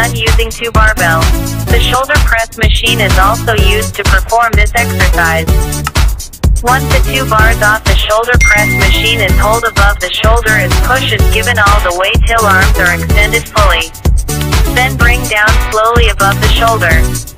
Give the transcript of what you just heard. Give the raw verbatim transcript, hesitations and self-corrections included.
done using two barbells. The shoulder press machine is also used to perform this exercise. One to two bars off the shoulder press machine is hold above the shoulder as push is given all the way till arms are extended fully. Then bring down slowly above the shoulder.